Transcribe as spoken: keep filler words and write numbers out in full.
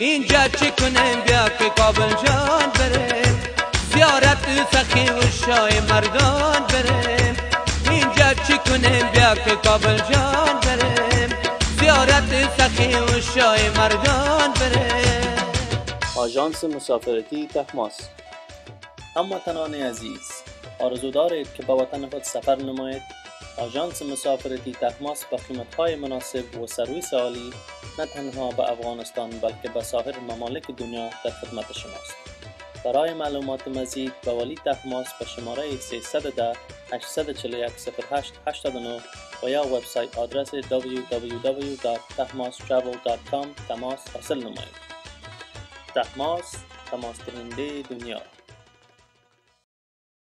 اینجا چی کنیم بیا که کابل جان بریم، زیارت سخی و شای مردان بریم. اینجا چی کنیم بیا که کابل جان بریم، زیارت سخی و شای مردان بریم. آژانس مسافرتی تحماس. هموطنان عزیز، آرزو دارید که به وطن خود سفر نمایید؟ آژانس مسافرتی تحماس با قیمت‌های مناسب و سرویس عالی نه تنها به افغانستان بلکه به سایر ممالک دنیا در خدمت شماست. برای معلومات مزید به ولی تحماس به شماره سیصد و ده هشتصد و چهل و یک صفر هشت هشتاد و نه و یا وبسایت آدرس دبلیو دبلیو دبلیو دات تحماس ترافل دات کام تماس حاصل نمایید. تحماس، تماس دهنده دنیا.